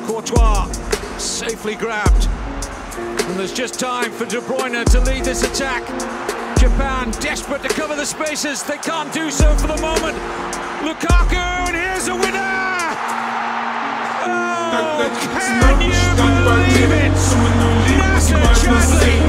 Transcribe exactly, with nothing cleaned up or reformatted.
Courtois safely grabbed. And there's just time for De Bruyne to lead this attack. Japan desperate to cover the spaces. They can't do so for the moment. Lukaku, and here's a winner! Oh, can you believe it? Master Chadley